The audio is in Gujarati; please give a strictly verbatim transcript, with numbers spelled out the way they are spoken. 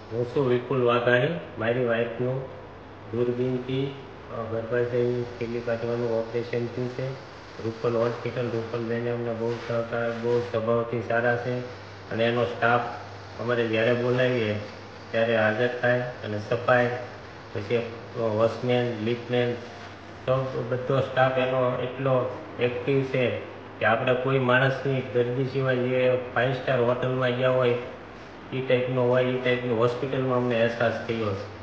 હું છું વિપુલ વાઘાણી. મારી વાઈફનું દૂરબીનથી ગર્ભાશયની થેલી કાઢવાનું ઓપરેશન થયું છે. રૂપલ હોસ્પિટલ. રૂપલબેને અમને બહુ સહકાર, બહુ સ્વભાવથી સારા છે અને એનો સ્ટાફ અમારે જ્યારે બોલાવીએ ત્યારે હાજર થાય અને સફાઈ, પછી વોચમેન, લિફ્ટમેન, સૌ બધો સ્ટાફ એનો એટલો એક્ટિવ છે કે આપણે કોઈ માણસની દર્દી સિવાય જે ફાઇવ સ્ટાર હોટલમાં ગયા હોય એ ટાઈપનો હોય, એ ટાઈપની હોસ્પિટલમાં અમને અહેસાસ થયો છે.